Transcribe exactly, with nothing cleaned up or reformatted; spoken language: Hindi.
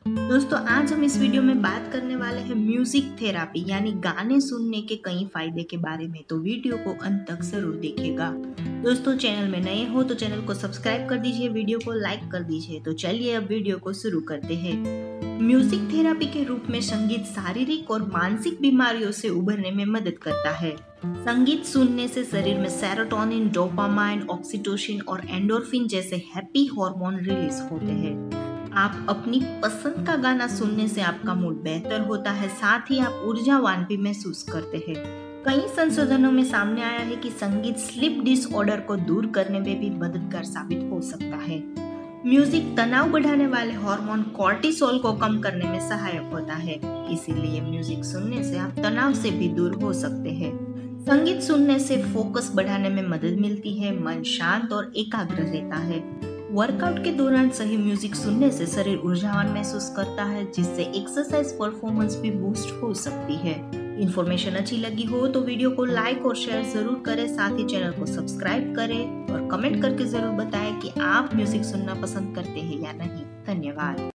दोस्तों आज हम इस वीडियो में बात करने वाले हैं म्यूजिक थेरापी यानी गाने सुनने के कई फायदे के बारे में, तो वीडियो को अंत तक जरूर देखिएगा। दोस्तों चैनल में नए हो तो चैनल को सब्सक्राइब कर दीजिए, वीडियो को लाइक कर दीजिए। तो चलिए अब वीडियो को शुरू करते हैं। म्यूजिक थेरापी के रूप में संगीत शारीरिक और मानसिक बीमारियों से उबरने में मदद करता है। संगीत सुनने से शरीर में सेरोटोनिन, डोपामाइन, ऑक्सीटोसिन और एंडोर्फिन जैसे हैप्पी हार्मोन रिलीज होते हैं। आप अपनी पसंद का गाना सुनने से आपका मूड बेहतर होता है, साथ ही आप ऊर्जावान भी महसूस करते हैं। कई संशोधनों में सामने आया है कि संगीत स्लीप डिसऑर्डर को दूर करने में भी मददगार साबित हो सकता है। म्यूजिक तनाव बढ़ाने वाले हार्मोन कॉर्टिसोल को कम करने में सहायक होता है, इसीलिए म्यूजिक सुनने से आप तनाव से भी दूर हो सकते हैं। संगीत सुनने से फोकस बढ़ाने में मदद मिलती है, मन शांत और एकाग्र रहता है। वर्कआउट के दौरान सही म्यूजिक सुनने से शरीर ऊर्जावान महसूस करता है, जिससे एक्सरसाइज परफॉर्मेंस भी बूस्ट हो सकती है। इन्फॉर्मेशन अच्छी लगी हो तो वीडियो को लाइक और शेयर जरूर करें, साथ ही चैनल को सब्सक्राइब करें और कमेंट करके जरूर बताएं कि आप म्यूजिक सुनना पसंद करते हैं या नहीं। धन्यवाद।